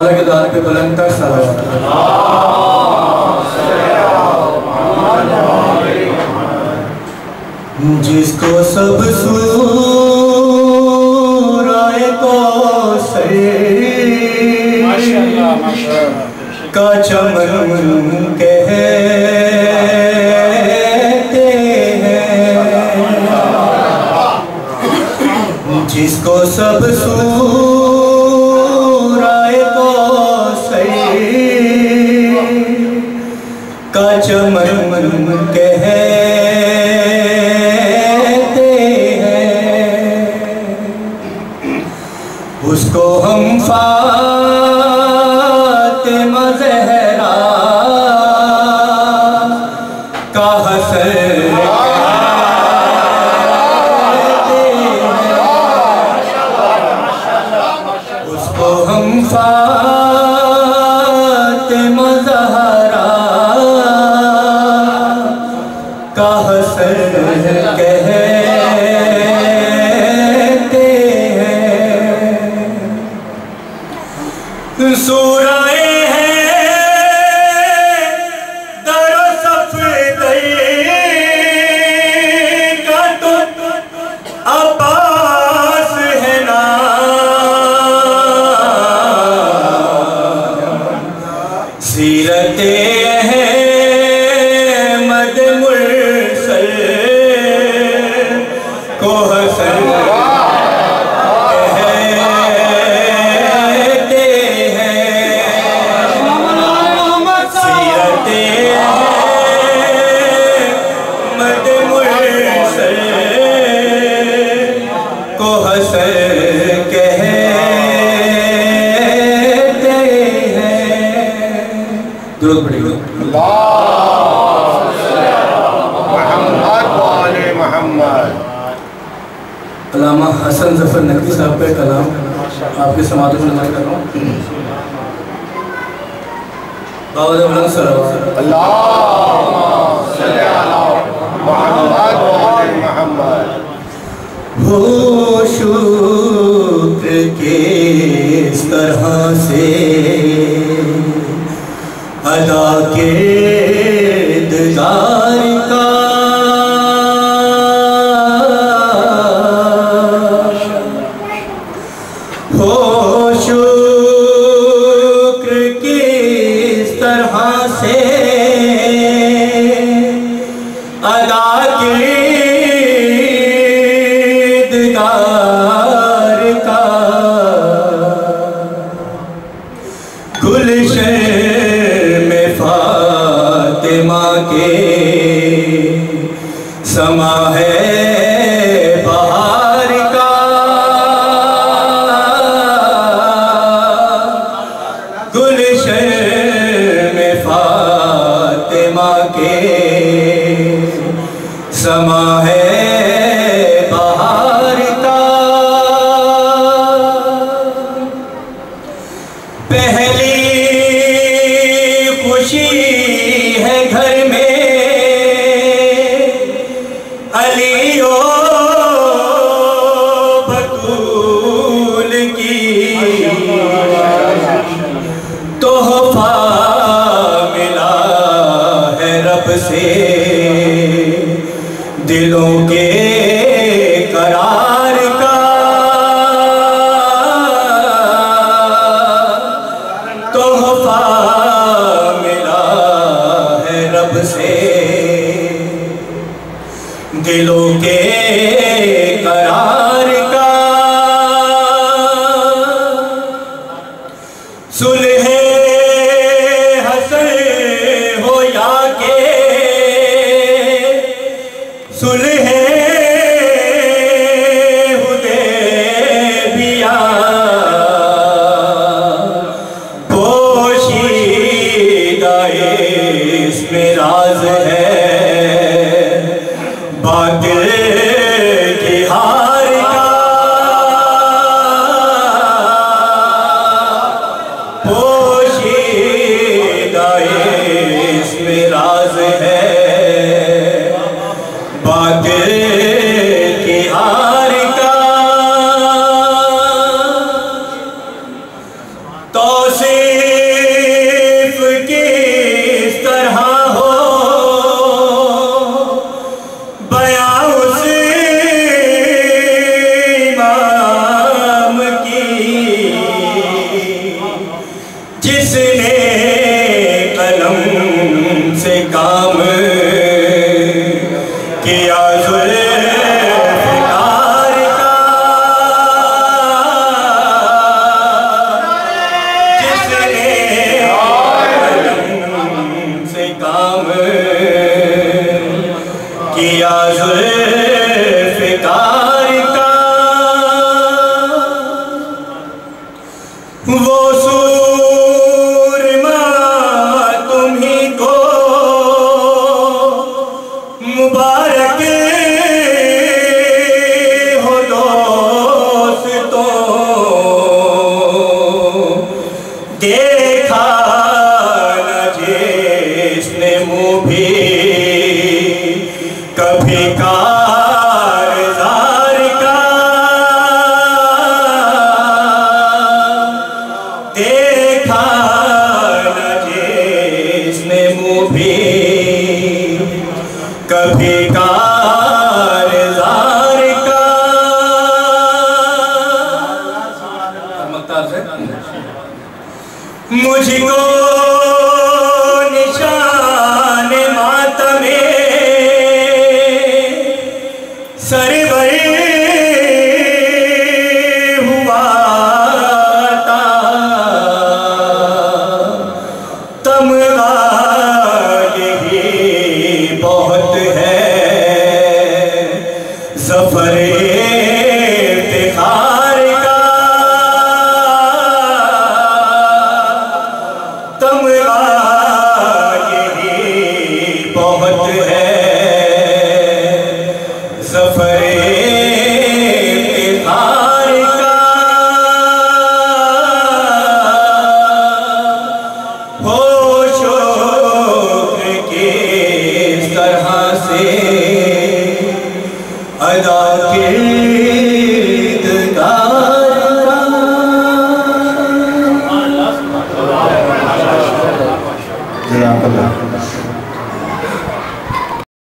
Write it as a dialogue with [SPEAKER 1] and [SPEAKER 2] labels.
[SPEAKER 1] के दार पे बुलंद तक जिसको सब सूराए को का चमन कहते हैं, जिसको सब का चमन कहते हैं, उसको हम फातिमा ज़हरा का हसन कहते हैं, उसको हम फातिमा ज़हरा का हसन कहते हैं। सूराए हैं दरो सफ़दर का तो अब्बास है ना, सीरते को हसन कहते हैं, सीरते मद मुरसल को हसन कहते हैं। दुरूद पढ़िए। अल्लामा हसन ज़फ़र नकवी साहब का कलाम आपके समाधि में नज़र कर रहा हूँ। हो शुक्र के इस तरह से अदा के दीदार का, हो शुक्र किस तरह से अदा के दीदार का, गुलशन में फातिमा के समा है बहार का, गुलशन में फातिमा के समा है बहार का। पहली खुशी है घर में अलियो बतूल की, तोहफा मिला है रब से दिलों के करार का, तोहफा मिला है रब से दिलों के करार का। सुलह हसन हो या के सुलह हुदैबिया, पोशीदा इसमें राज है बातिल की हार का, पोशीदा इसमें राज है बातिल की हार का। तो से जिसने कलम से काम किया जुल्फ़िकार का, जिसने कलम से काम किया जुल्फ़िकार का, वो सूरमा तुम्हीं को मुबारक हो दोस्तों, देखा न जिसने मुँह भी कभी कारज़ार का, देखा न जिसने मुँह भी कभी कारज़ार का। मुझको निशान मातमे सरवर हुआ था, तमगा यही बहुत है ज़फ़र इफ़्तिख़ार का, तमगा यही बहुत है ज़फ़र